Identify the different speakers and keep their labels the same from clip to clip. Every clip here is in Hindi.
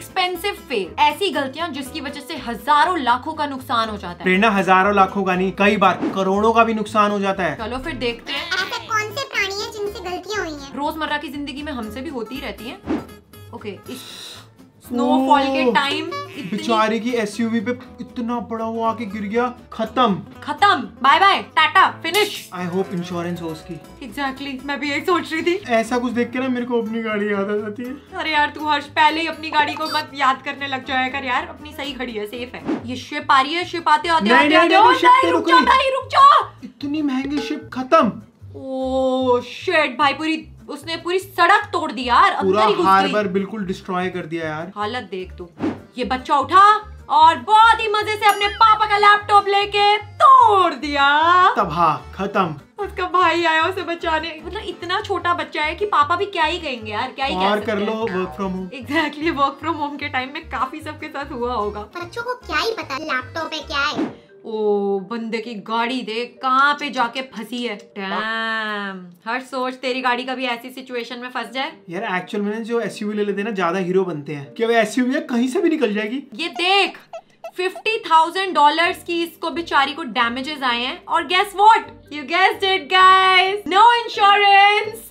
Speaker 1: एक्सपेंसिव फेल, ऐसी गलतियां जिसकी वजह से हजारों लाखों का नुकसान हो जाता है।
Speaker 2: प्रेरणा, हजारों लाखों का नहीं, कई बार करोड़ों का भी नुकसान हो जाता है।
Speaker 1: चलो फिर देखते हैं
Speaker 3: ऐसे कौन से प्राणी हैं जिनसे गलतियां हुई हैं?
Speaker 1: रोजमर्रा की जिंदगी में हमसे भी होती ही रहती हैं। ओके, इस स्नोफॉल के टाइम
Speaker 2: बेचारी की एसयूवी पे इतना बड़ा वो आके गिर गया, खत्म,
Speaker 1: bye bye, tata, finish.
Speaker 2: I hope insurance हो उसकी।
Speaker 1: एग्जैक्टली, मैं भी यही सोच रही थी।
Speaker 2: ऐसा कुछ देख के ना मेरे को अपनी गाड़ी याद आ जाती है।
Speaker 1: अरे यार तू हर्ष पहले ही अपनी गाड़ी को मत याद करने लग जाया कर यार, अपनी सही खड़ी है, सेफ है। ये शिप आ रही है, शिप आते आते रुक जा।
Speaker 2: इतनी महंगी शिप खत्म।
Speaker 1: ओ शिट भाई, उसने पूरी सड़क तोड़ दी यार,
Speaker 2: पूरा हार्बर बिल्कुल डिस्ट्रॉय कर दिया यार।
Speaker 1: हालत देख तू। ये बच्चा उठा और बहुत ही मजे से अपने पापा का लैपटॉप लेके तोड़ दिया।
Speaker 2: तबाह, खत्म।
Speaker 1: उसका भाई आया उसे बचाने। मतलब इतना छोटा बच्चा है कि पापा भी क्या ही कहेंगे यार, क्या ही कह सकते हैं।
Speaker 2: कर लो work from home.
Speaker 1: Exactly, work from home के टाइम में काफी सबके साथ हुआ होगा।
Speaker 3: बच्चों को क्या ही पता लैपटॉप है क्या है।
Speaker 1: ओ बंदे की गाड़ी देख कहाँ पे जाके फंसी है। डैम, हर सोच तेरी गाड़ी कभी ऐसी सिचुएशन में फंस जाए।
Speaker 2: यार एक्चुअल में जो एसयूवी ले लेते हैं ना, ज्यादा हीरो बनते हैं। क्या एसयूवी कहीं से भी निकल जाएगी।
Speaker 1: ये देख, $50,000 की इसको बेचारी को डैमेजेस आए हैं, और guess what, you guessed it guys, no insurance.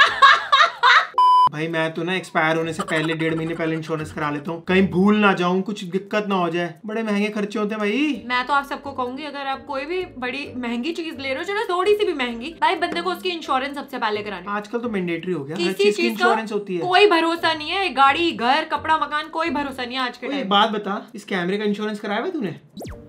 Speaker 2: भाई मैं तो ना एक्सपायर होने से पहले 1.5 महीने पहले इंश्योरेंस करा लेता हूँ, कहीं भूल ना जाऊँ, कुछ दिक्कत ना हो जाए। बड़े महंगे खर्चे होते हैं भाई।
Speaker 1: मैं तो आप सबको कहूंगी, अगर आप कोई भी बड़ी महंगी चीज ले रहे हो, चलो थोड़ी सी भी महंगी, भाई बंदे को उसकी इंश्योरेंस सबसे पहले करानी।
Speaker 2: आजकल तो मैंडेटरी हो गया, हर
Speaker 1: किसी
Speaker 2: चीज की
Speaker 1: चीज का
Speaker 2: इंश्योरेंस होती है।
Speaker 1: कोई भरोसा नहीं है, गाड़ी, घर, कपड़ा, मकान, कोई भरोसा नहीं है आज के टाइम।
Speaker 2: बात बता, इस कैमरे का इंश्योरेंस कराया हुआ तूने?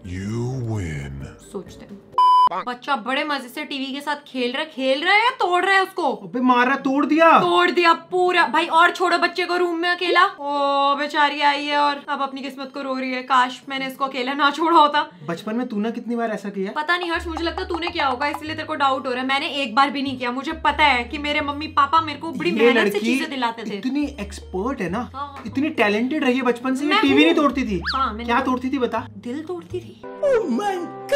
Speaker 1: सोचते हैं बच्चा बड़े मजे से टीवी के साथ खेल रहा है या तोड़ रहा है उसको?
Speaker 2: अबे मारा, तोड़ दिया
Speaker 1: पूरा। भाई और छोड़ो बच्चे को रूम में अकेला। ओ बेचारी आई है और अब अपनी किस्मत को रो रही है, काश मैंने इसको अकेला ना छोड़ा होता।
Speaker 2: बचपन में तूने कितनी बार ऐसा किया?
Speaker 1: पता नहीं हर्ष, मुझे लगता है तूने किया होगा, इसलिए तेरे को डाउट हो रहा है। मैंने एक बार भी नहीं किया। मुझे पता है कि मेरे मम्मी पापा मेरे को बड़ी मेहनत से चीजें दिलाते थे।
Speaker 2: इतनी एक्सपर्ट है ना,
Speaker 1: हाँ।
Speaker 2: इतनी टैलेंटेड रही है बचपन से। ये टीवी नहीं तोड़ती थी।
Speaker 1: हाँ,
Speaker 2: क्या तोड़ती थी बता?
Speaker 1: दिल तोड़ती थी।
Speaker 2: Oh my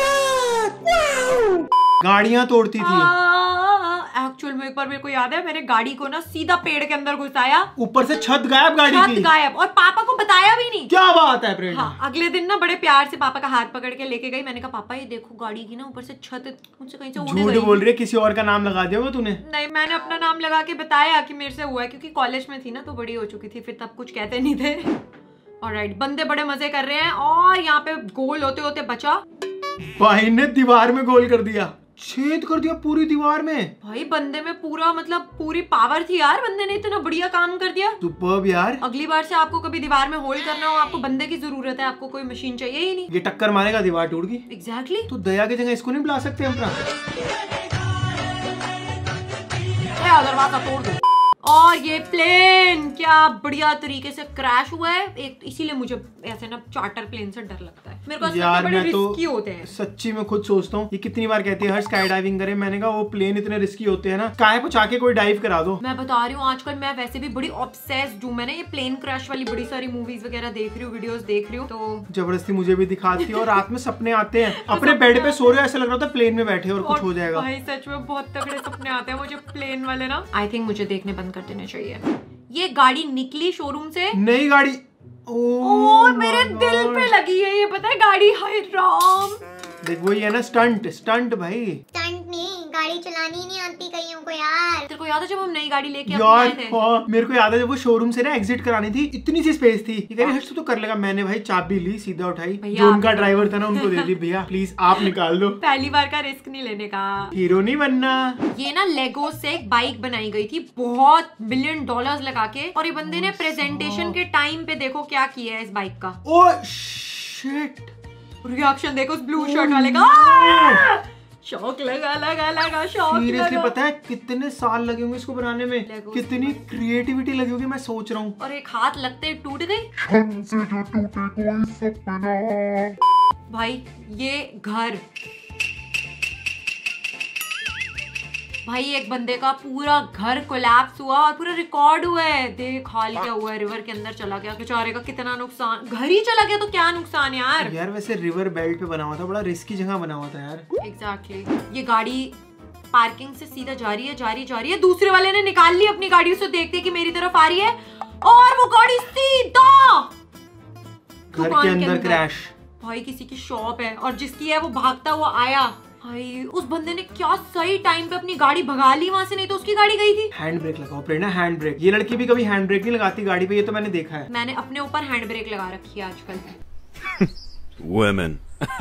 Speaker 2: God! गाड़ियाँ तोड़ती थी।
Speaker 1: एक्चुअल में एक बार मेरे को याद है, मैंने गाड़ी को ना सीधा पेड़ के अंदर घुसाया,
Speaker 2: ऊपर से छत गायब, गाड़ी की
Speaker 1: गायब, और पापा को बताया भी नहीं।
Speaker 2: क्या बात है प्रेरणा?
Speaker 1: हाँ, अगले दिन ना बड़े प्यार से पापा का हाथ पकड़ के लेके गई। मैंने कहा पापा ये देखो गाड़ी की ना ऊपर से छत मुझसे कहीं से उड़ गई।
Speaker 2: झूठ बोल रही है, किसी और का नाम लगा दिया तूने?
Speaker 1: नहीं, मैंने अपना नाम लगा के बताया कि मेरे से हुआ है, क्योंकि कॉलेज में थी ना तो बड़ी हो चुकी थी, फिर तब कुछ कहते नहीं थे। ऑलराइट, बंदे बड़े मजे कर रहे हैं और यहाँ पे गोल होते होते बचा।
Speaker 2: भाई ने दीवार में गोल कर दिया, छेद कर दिया पूरी दीवार में।
Speaker 1: भाई बंदे में पूरा मतलब पूरी पावर थी यार, बंदे ने इतना बढ़िया काम कर दिया।
Speaker 2: सुपर्ब यार।
Speaker 1: अगली बार से आपको कभी दीवार में होल करना हो, आपको बंदे की जरूरत है, आपको कोई मशीन चाहिए ही नहीं।
Speaker 2: ये टक्कर मारेगा, दीवार टूट गई।
Speaker 1: एग्जैक्टली।
Speaker 2: तो दया की जगह इसको नहीं बुला सकते हम?
Speaker 1: दरवाजा तोड़ दो। और ये प्लेन क्या बढ़िया तरीके से क्रैश हुआ है। एक इसीलिए मुझे ऐसे ना चार्टर प्लेन से डर लगता है। मेरे को
Speaker 2: यार
Speaker 1: बड़े
Speaker 2: मैं तो
Speaker 1: रिस्की होते हैं।
Speaker 2: सच्ची में खुद सोचता हूँ, ये कितनी बार कहती है हर स्काई डाइविंग करे। मैंने कहा वो प्लेन इतने रिस्की होते हैं ना, काहे को चाके कोई डाइव करा दो।
Speaker 1: मैं बता रही हूँ, आजकल मैं वैसे भी बड़ी ऑब्सेस्ड हूँ। मैंने ये प्लेन क्रैश वाली बड़ी सारी मूवीज वगैरह देख रही हूँ, वीडियोस देख रही हूँ। तो
Speaker 2: जबरदस्ती मुझे भी दिखाती है और रात में सपने आते हैं, अपने बेड पे सो रहे हो, ऐसा लग रहा था प्लेन में बैठे और कुछ हो जाएगा।
Speaker 1: भाई सच में बहुत तगड़े सपने आते हैं मुझे प्लेन वाले ना। आई थिंक मुझे देखने बंद कर देने चाहिए। ये गाड़ी निकली शोरूम से,
Speaker 2: नई गाड़ी।
Speaker 1: ओ मेरे दिल पे लगी है ये, पता है गाड़ी। हाय राम,
Speaker 2: देख वही है ना, स्टंट भाई।
Speaker 3: स्टंट नहीं, गाड़ी चलानी नहीं आती कईयों को यार।
Speaker 1: तेरे को याद है जब हम नई गाड़ी लेके
Speaker 2: यार थे? हाँ, मेरे को याद है जब वो शोरूम से ना एग्जिट करानी थी, इतनी सी स्पेस थी। ये कह रही हर्ष तू तो कर लेगा। मैंने भाई चाबी ली, सीधा उठाई, जो उनका ड्राइवर था ना उनको दे दी, भैया प्लीज आप निकाल दो।
Speaker 1: पहली बार का रिस्क नहीं लेने का,
Speaker 2: हीरो नहीं बनना। ये
Speaker 1: ना लेगो से एक बाइक बनाई गई थी बहुत $1 बिलियन लगा के, और ये बंदे ने प्रेजेंटेशन के टाइम पे देखो क्या किया है इस बाइक का।
Speaker 2: ओ शिट,
Speaker 1: रिएक्शन देखो उस ब्लू शर्ट वाले का। शौक लगा शौक।
Speaker 2: सीरियसली पता है कितने साल लगे होंगे इसको बनाने में, कितनी क्रिएटिविटी लगी होगी, मैं सोच रहा हूँ।
Speaker 1: और एक हाथ लगते टूट गई।
Speaker 4: हमसे जो टूटे कोई सपना।
Speaker 1: भाई ये घर, भाई एक बंदे का पूरा घर कोलैप्स हुआ और पूरा रिकॉर्ड हुआ है। देख हाल क्या हुआ है, रिवर के अंदर चला गया बेचारे का, कितना नुकसान। घर ही चला गया तो क्या नुकसान यार।
Speaker 2: यार वैसे रिवर बेल्ट पे बना हुआ था, बड़ा रिस्की जगह बना हुआ था यार।
Speaker 1: एग्जैक्टली। ये गाड़ी पार्किंग से सीधा जा रही है। दूसरे वाले ने निकाल ली अपनी गाड़ी, उसे देखते कि मेरी तरफ आ रही है, और वो गाड़ी सीधा
Speaker 2: घर के अंदर क्रैश।
Speaker 1: भाई किसी की शॉप है और जिसकी है वो भागता हुआ आया। भाई उस बंदे ने क्या सही टाइम पे अपनी गाड़ी भगा ली वहाँ से, नहीं तो उसकी गाड़ी गई थी।
Speaker 2: हैंड ब्रेक लगाओ प्रेरणा, हैंड ब्रेक। ये लड़की भी कभी हैंड ब्रेक नहीं लगाती गाड़ी पे, ये तो मैंने देखा है।
Speaker 1: मैंने अपने ऊपर हैंड ब्रेक लगा रखी है आजकल।
Speaker 5: Women.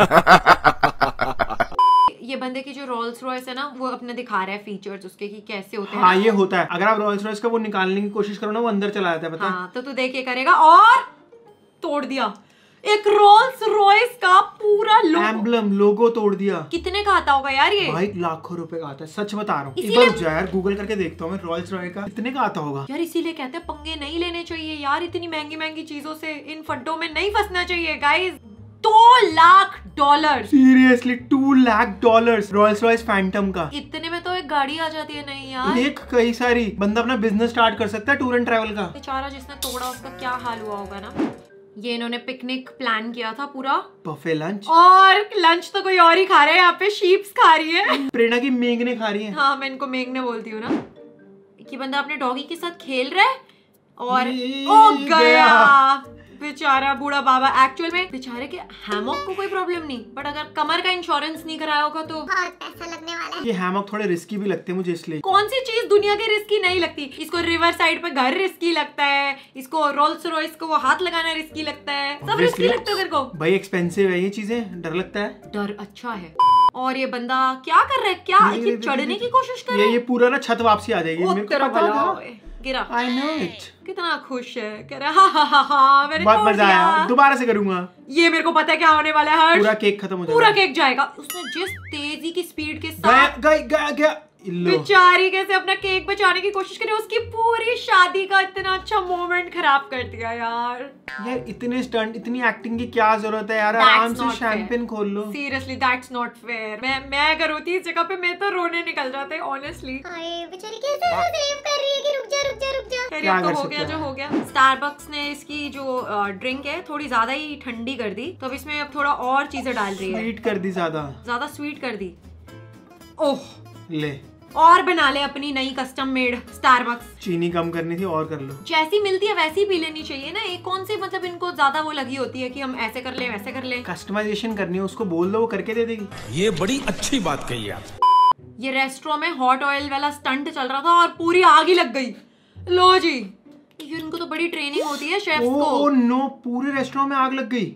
Speaker 1: ये बंदे की जो रोल्स रॉयस है ना, वो अपने दिखा रहा है फीचर्स उसके कि कैसे होते हैं।
Speaker 2: हाँ ये होता है, अगर आप रोल्स रॉयस का वो निकालने की कोशिश करो ना, वो अंदर चला जाता है, पता है?
Speaker 1: हाँ, तो तू देख ये करेगा। और तोड़ दिया एक रोल्स रॉयस का पूरा
Speaker 2: एम्बलम, लोगो तोड़ दिया।
Speaker 1: कितने का आता होगा यार ये?
Speaker 2: भाई लाखों रुपए का आता है, सच बता रहा हूँ। एक बार जा यार गूगल करके देखता हूँ मैं, रोल्स रॉयस का कितने का आता होगा
Speaker 1: यार। इसीलिए कहते हैं पंगे नहीं लेने चाहिए यार, इतनी महंगी महंगी चीजों से, इन फड्डों में नहीं फंसना चाहिए guys. $2 lakh.
Speaker 2: Seriously $2 lakh Rolls Royce Phantom का।
Speaker 1: इतने में तो एक गाड़ी आ जाती है। नहीं यार,
Speaker 2: एक कई सारी, बंदा अपना बिजनेस स्टार्ट कर सकता है टूर एंड ट्रैवल का।
Speaker 1: बेचारा जिसने तोड़ा उसका क्या हाल हुआ होगा ना। ये इन्होंने पिकनिक प्लान किया था पूरा,
Speaker 2: बफे लंच,
Speaker 1: और लंच तो कोई और ही खा रहा है। यहाँ पे शीप्स खा रही है।
Speaker 2: प्रेरणा की मेंगने खा रही है।
Speaker 1: हाँ मैं इनको मेंगने बोलती हूँ ना। कि बंदा अपने डॉगी के साथ खेल रहा है और ओ गया बेचारा बूढ़ा बाबा। एक्चुअल में बेचारे के हैमॉक को कोई प्रॉब्लम नहीं, बट अगर कमर का इंश्योरेंस नहीं कराया होगा तो
Speaker 3: बहुत पैसा लगने वाला है।
Speaker 2: ये हैमॉक थोड़े रिस्की भी लगते हैं मुझे, इसलिए।
Speaker 1: कौन सी चीज दुनिया के रिस्की नहीं लगती? इसको रिवर साइड पे घर रिस्की लगता है, इसको रोल्स रॉयस को वो हाथ लगाना रिस्की लगता है, सब रिस्की लगता है तेरे को।
Speaker 2: भाई एक्सपेंसिव है ये चीजें, डर लगता है।
Speaker 1: डर अच्छा है। और ये बंदा क्या कर रहा है? क्या ये चढ़ने की कोशिश कर रहा है?
Speaker 2: ये पूरा ना छत वापसी आ जाएगी। मेरे को पता था,
Speaker 1: गिरा।
Speaker 2: I know it।
Speaker 1: कितना खुश है, कह रहा हा मैंने
Speaker 2: बहुत
Speaker 1: तोड़
Speaker 2: मजा
Speaker 1: दिया।
Speaker 2: आया, दोबारा से करूंगा।
Speaker 1: ये मेरे को पता है क्या होने वाला है।
Speaker 2: पूरा केक खत्म हो जाएगा।
Speaker 1: पूरा केक जाएगा। उसने जिस तेजी की स्पीड के साथ
Speaker 2: गया
Speaker 1: बेचारी कैसे अपना केक बचाने की कोशिश करी, उसकी पूरी शादी का इतना अच्छा मोमेंट खराब कर दिया यार।
Speaker 2: यार इतने स्टंट, इतनी एक्टिंग की क्या जरूरत है यार, आराम से शैंपेन खोल लो।
Speaker 1: Seriously that's not fair. मैं अगर होती इस जगह पे मैं तो रोने निकल जाते ऑनेस्टली।
Speaker 3: हाय बेचारी कैसे सेव कर रही है कि रुक जा रुक जा रुक जा।
Speaker 2: क्या कर
Speaker 1: हो
Speaker 2: सकते
Speaker 1: गया जो
Speaker 2: हैं?
Speaker 1: हो गया। स्टारबक्स ने इसकी जो ड्रिंक है थोड़ी ज्यादा ही ठंडी कर दी, तो अब इसमें अब थोड़ा और चीजें डाल रही है।
Speaker 2: स्वीट कर दी, ज्यादा
Speaker 1: स्वीट कर दी। ओह
Speaker 2: ले,
Speaker 1: और बना ले अपनी नई कस्टम मेड स्टारबक्स।
Speaker 2: चीनी कम करनी थी और कर लो।
Speaker 1: जैसी मिलती है वैसी पी लेनी चाहिए ना। एक कौन सी मतलब इनको ज्यादा वो लगी होती है कि हम ऐसे कर ले वैसे कर ले।
Speaker 2: कस्टमाइजेशन करनी है, उसको बोल दो वो करके दे देगी।
Speaker 5: ये बड़ी अच्छी बात कही आप।
Speaker 1: ये रेस्टोरेंट में हॉट ऑयल वाला स्टंट चल रहा था और पूरी आग ही लग गई। लो जी, इनको तो बड़ी ट्रेनिंग होती है शेफ्स को।
Speaker 2: ओह नो, पूरे रेस्टोरेंट में आग लग गई।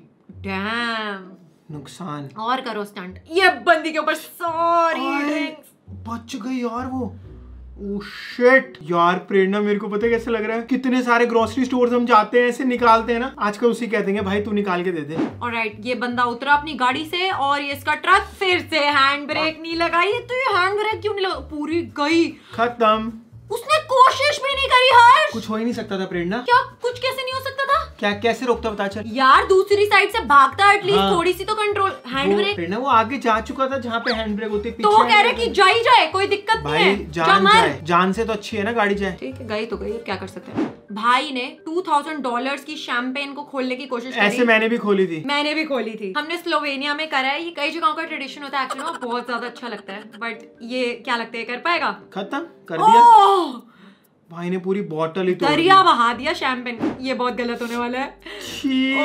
Speaker 1: डैम,
Speaker 2: नुकसान।
Speaker 1: और करो स्टंट। ये बंदी के ऊपर सारी ड्रिंक्स।
Speaker 2: बच गई यार वो। ओह शिट यार प्रेरणा, मेरे को पता है कैसे लग रहा है, कितने सारे ग्रोसरी स्टोर्स हम जाते हैं ऐसे निकालते हैं ना, आजकल उसी कहते हैं भाई तू निकाल के दे दे।
Speaker 1: ऑलराइट, ये बंदा उतरा अपनी गाड़ी से और ये इसका ट्रक फिर से हैंड ब्रेक नहीं लगाई। तो ये हैंड ब्रेक क्यों नहीं लगा? पूरी गई,
Speaker 2: खत्म।
Speaker 1: उसने कोशिश भी नहीं करी। हर्ष,
Speaker 2: कुछ हो ही नहीं सकता था प्रेरणा।
Speaker 1: क्या कुछ कैसे नहीं हो सकता था?
Speaker 2: क्या कैसे रोकता बता चल
Speaker 1: यार दूसरी साइड से भागता, एटलीस्ट
Speaker 2: हाँ।
Speaker 1: थोड़ी सी तो कंट्रोल। हैंड ब्रेक
Speaker 2: प्रेरणा वो आगे जा चुका था जहाँ पे हैंड ब्रेक होती है,
Speaker 1: तो वो कह रहे कि जा ही जाए, कोई दिक्कत नहीं
Speaker 2: भाई
Speaker 1: है,
Speaker 2: जान
Speaker 1: मर।
Speaker 2: जाए, जान से तो अच्छी है ना गाड़ी जाए।
Speaker 1: ठीक है, गई तो गई, क्या कर सकते हैं। भाई ने $2000 की शैंपेन को खोलने की कोशिश करी।
Speaker 2: ऐसे मैंने भी खोली थी।
Speaker 1: मैंने भी खोली थी। हमने स्लोवेनिया में करा है। ये कई जगहों का ट्रेडिशन होता है एक्चुअली, बहुत ज्यादा अच्छा लगता है। बट ये क्या लगता है कर पाएगा?
Speaker 2: खत्म कर दिया
Speaker 1: ओह,
Speaker 2: भाई ने, पूरी बोतल ही तोड़ दी।
Speaker 1: दरिया बहा दिया शैंपेन। ये बहुत गलत होने वाला है।
Speaker 2: छी।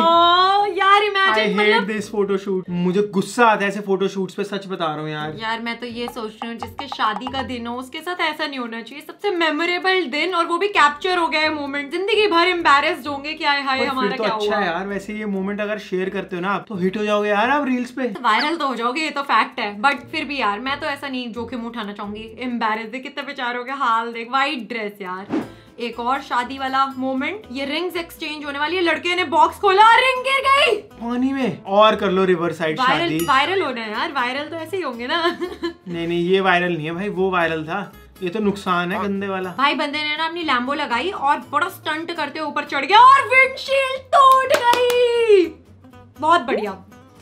Speaker 1: ओह, यार
Speaker 2: I
Speaker 1: इमेजिन,
Speaker 2: hate
Speaker 1: मतलब
Speaker 2: this फोटोशूट। मुझे गुस्सा आता है ऐसे फोटोशूट्स पे, सच बता रहा हूँ यार।
Speaker 1: यार मैं तो ये सोच रही हूँ जिसके शादी का दिन हो उसके साथ ऐसा नहीं होना चाहिए। सबसे मेमोरेबल दिन, और वो भी कैप्चर हो गया है मोमेंट। जिंदगी भर एम्बैरेस्ड होंगे कि हाय हाय हमारा
Speaker 2: तो
Speaker 1: क्या
Speaker 2: अच्छा
Speaker 1: हुआ।
Speaker 2: है यार। वैसे ये मोमेंट अगर शेयर करते हो ना आप, तो हिट हो जाओगे यार आप रील्स पे।
Speaker 1: वायरल तो हो जाओगे, ये तो फैक्ट है। बट फिर भी यार मैं तो ऐसा नहीं जोखिम उठाना चाहूंगी। एम्बैरेस देख कितने बेचारों के हाल, देख वाइट ड्रेस यार। एक और शादी वाला मोमेंट, ये रिंग्स एक्सचेंज होने वाली है। लड़के ने बॉक्स खोला और रिंग गिर गई
Speaker 2: पानी में। और कर लो रिवर साइड शादी।
Speaker 1: वायरल होना है यार, वायरल तो ऐसे ही होंगे ना।
Speaker 2: नहीं ये वायरल नहीं है भाई, वो वायरल था। ये तो नुकसान है गंदे वाला।
Speaker 1: भाई बंदे ने ना अपनी लैम्बो लगाई और बड़ा स्टंट करते ऊपर चढ़ गया और विंडशील्ड तोड़ गई। बहुत बढ़िया।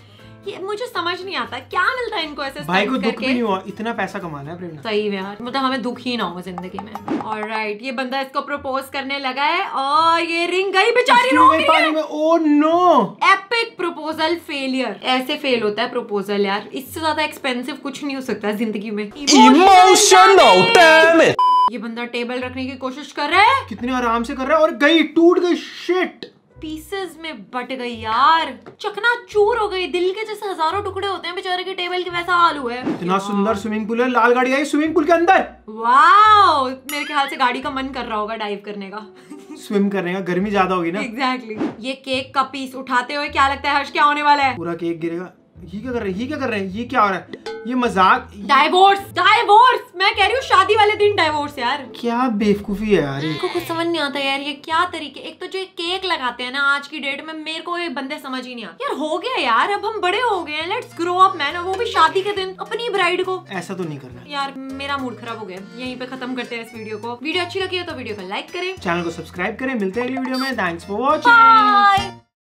Speaker 1: ये मुझे समझ नहीं आता क्या मिलता है इनको ऐसे
Speaker 2: भाई को
Speaker 1: stunt
Speaker 2: दुख
Speaker 1: करके।
Speaker 2: भी नहीं हुआ, इतना पैसा कमाना है प्रेरणा।
Speaker 1: सही है यार, मतलब हमें दुख ही ना हो जिंदगी में। ऑलराइट, ये बंदा इसको प्रपोज करने लगा है और ये रिंग गई, बेचारी रो रही
Speaker 2: पानी
Speaker 1: है।
Speaker 2: में। Oh no,
Speaker 1: epic proposal failure. ऐसे फेल होता है प्रपोजल यार। इससे ज्यादा एक्सपेंसिव कुछ नहीं हो सकता जिंदगी में।
Speaker 5: Emotional damage।
Speaker 1: ये बंदा टेबल रखने की कोशिश कर रहा है।
Speaker 2: कितने आराम से कर रहा है और गई, टूट गई। शिट।
Speaker 1: पीसेस में बट गई यार, चकनाचूर हो गई, दिल के जैसे हजारों टुकड़े होते हैं बेचारे के टेबल के, वैसा हाल हुआ है।
Speaker 2: इतना सुंदर स्विमिंग पूल है, लाल गाड़ी आई स्विमिंग पूल के अंदर।
Speaker 1: वाओ, मेरे ख्याल से गाड़ी का मन कर रहा होगा डाइव करने का।
Speaker 2: स्विम करने का, गर्मी ज्यादा होगी ना।
Speaker 1: एग्जैक्टली। ये केक का पीस उठाते हुए क्या लगता है हर्ष क्या होने वाला है?
Speaker 2: पूरा केक गिरेगा। ये क्या कर रहे हैं, ये क्या कर रहे हैं, ये क्या हो रहा है, ये मजाक।
Speaker 1: डाइवोर्स, डाइवोर्स, मैं कह रही हूँ शादी वाले दिन डाइवोर्स यार।
Speaker 2: क्या बेवकूफी है यार,
Speaker 1: इनको कुछ समझ नहीं आता यार, ये क्या तरीके। एक तो जो केक लगाते हैं ना आज की डेट में, मेरे को ये बंदे समझ ही नहीं आते यार। हो गया यार, अब हम बड़े हो गए हैं, लेट्स ग्रो अप मैन। वो भी शादी के दिन अपनी ब्राइड को।
Speaker 2: ऐसा तो नहीं करना
Speaker 1: यार मेरा मूड खराब हो गया, यहीं पे खत्म करते हैं इस वीडियो को। वीडियो अच्छी लगी हो तो वीडियो को लाइक करें,
Speaker 2: चैनल को सब्सक्राइब करें। मिलते हैं अगली वीडियो में। Thanks for watching.
Speaker 1: बाय।